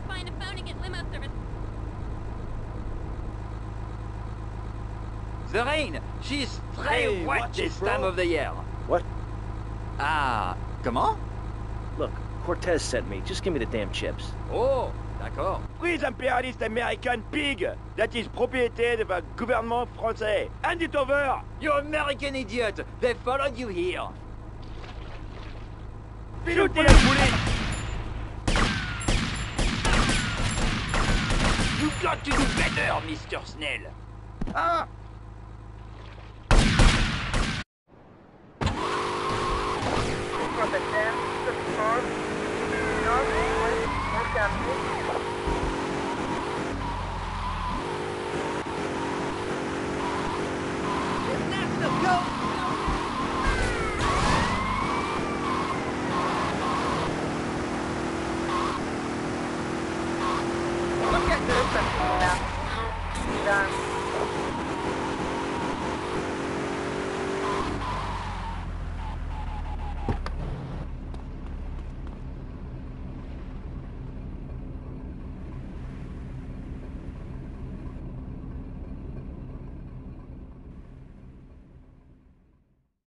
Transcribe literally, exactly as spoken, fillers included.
find a phone and get limo service. The rain, she's très Hey, wet watch this it, bro. time of the year. What? Ah, comment? Look, Cortez sent me. Just give me the damn chips. Oh, d'accord. Freeze imperialist American pig! That is propriété de the gouvernement français. Hand it over! You American idiot! They followed you here. Shoot the bullet! You got to do better, Mister Snell. Ah! Look at this, Done.